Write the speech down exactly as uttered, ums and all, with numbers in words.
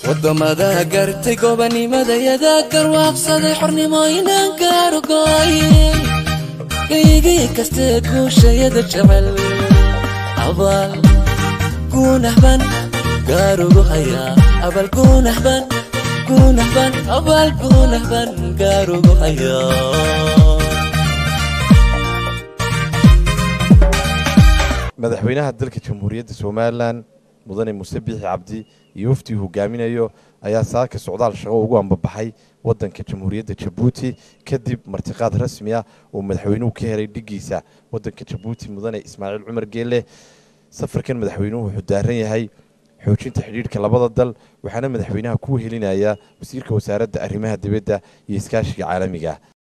wadamada gartay gobanimada yada garwaaqsaday xornimooyinan gaarugooyin geygii kaste guushayada jecel abal guunahban gaarugu hayaa abal guunahban guunahban abal guunahban gaarugu hayaa madaxweynaha dalka jamhuuriyadda Soomaaliland mudane Muuse Biixi Cabdi iyo wafdi hogaaminayo ayaa saaka socdaal shaqo ugu ambabaxay wadanka jamhuuriyadda Djibouti kadib martiqaad rasmi ah oo madaxweynuhu ka helay dhigiisa wadanka Djibouti mudane Ismaaciil Cumar Geelle safarkan madaxweynuhu wuxuu daaran yahay xoojinta xiriirka labada dal waxaana madaxweynaha ku helinaya wasiirka wasaaradda arrimaha dibadda iyo iskaashiga caalamiga